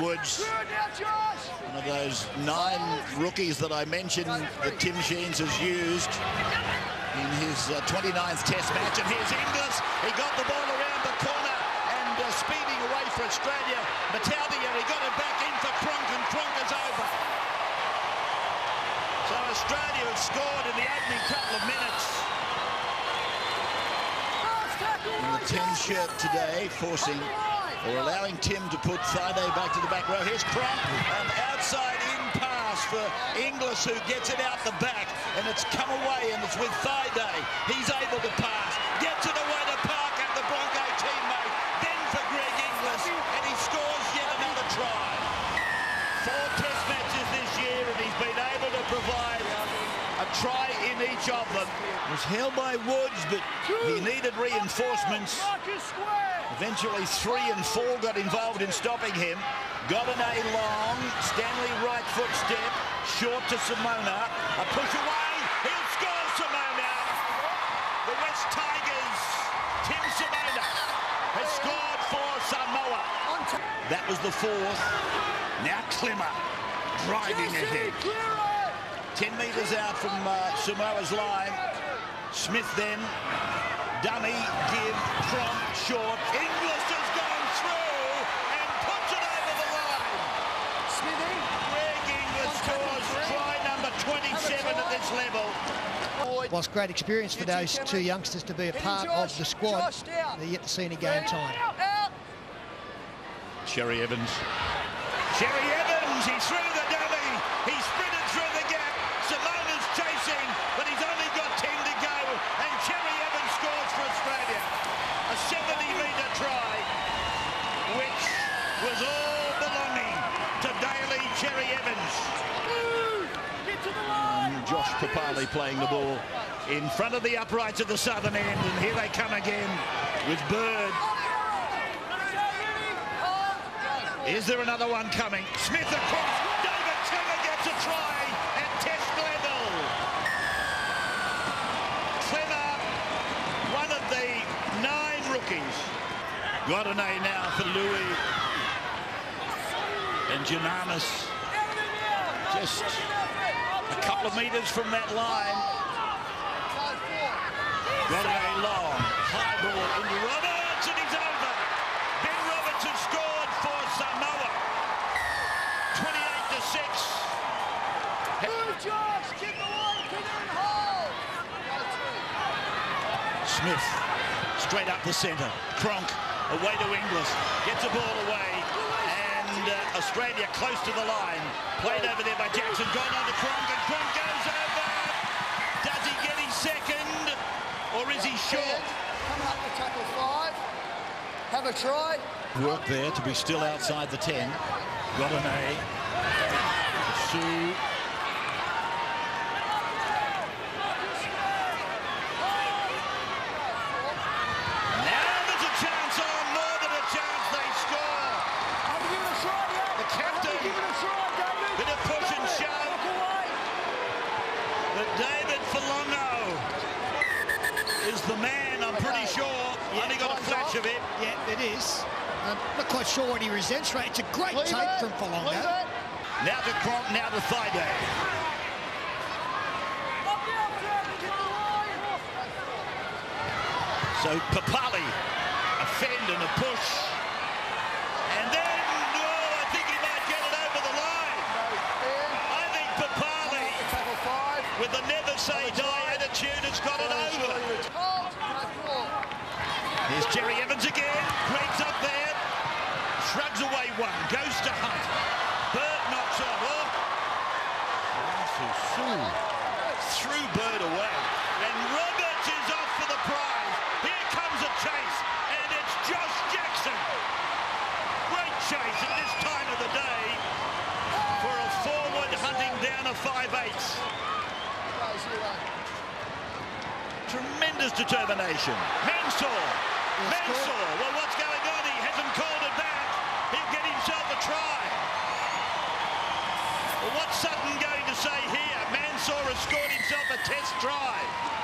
Woods, one of those 9 rookies that I mentioned that Tim Sheens has used in his 29th Test match. And here's Inglis. He got the ball around the corner and speeding away for Australia. Battaglia, he got it back in for Cronk, and Cronk is over. So Australia have scored in the opening couple of minutes. In the 10 shirt today, forcing or allowing Tim to put Thaiday back to the back row. Here's Cronk, an outside-in pass for Inglis, who gets it out the back, and it's come away, and it's with Thaiday. He's able to pass, gets it away to Parker, the Bronco teammate, then for Greg Inglis, and he scores yet another try. 4 Test matches this year, and he's been able to provide a try in each of them. Was held by Woods, but he needed reinforcements. Eventually 3 and 4 got involved in stopping him. Godinay long, Stanley right foot step, short to Simona, a push away, he'll score Simona. The West Tigers, Tim Simona, has scored for Samoa. That was the 4th. Now Klemmer driving ahead. 10 metres out from Samoa's line. Smith then. Dummy, give, Cronk, short. Inglis has gone through and puts it over the line. Smithy. Greg Inglis scores try number 27 at this level. Whilst great experience for those 2 youngsters to be a part of the squad, they're yet to see any game time. Cherry Evans. Cherry Evans, he threw the dummy. He sprinted through the gap. Simona's chasing, but he's only got 10 to go. And Cherry Evans scores for Australia. A 70-metre try, which was all belonging to Daly Cherry Evans. Josh Papali playing the ball in front of the uprights at the southern end, and here they come again with Bird. Is there another one coming? Smith across. David Timmer gets a try at Test level. Clemmer, one of the 9 rookies. Godinay now for Louis. And Janamis just a couple of metres from that line. Godinay long. High ball into Roberts, and he's over. Ben Roberts has scored for Samoa. 28-6. Smith, straight up the centre. Cronk, away to Inglis. Gets the ball away. And Australia close to the line. Played over there by Jackson. Gone on to Cronk, and Cronk goes over. Does he get his second? Or is he short? Coming up to tackle 5. Have a try. Work there to be still outside the 10. Godinay. Sue. Now there's a chance on, more than a chance, they score. The captain, bit of push and shove. But David Folongo is the man, I'm pretty sure. Only got a flash of it. Yeah, it is. Not quite sure what he resents, right? It's a great take from Folongo. Now to Cronk, now to Thaiday. So Papali, a fend and a push. And then, I think he might get it over the line. I think Papali, with the never say die attitude, has got it over. Here's Cherry Evans again. Greg's up there. Shrugs away one. Goes to Hunt. Bird knocks it off. Threw Bird away. And Roberts is off for the prize. Here comes a chase. And it's Josh Jackson. Great chase at this time of the day for a forward hunting down a 5/8. Tremendous determination. Mansour. Mansour. Well, what's going on? He hasn't called it back. He'll get himself a try. Well, what's Sutton going to say here? Mansour has scored himself a Test try.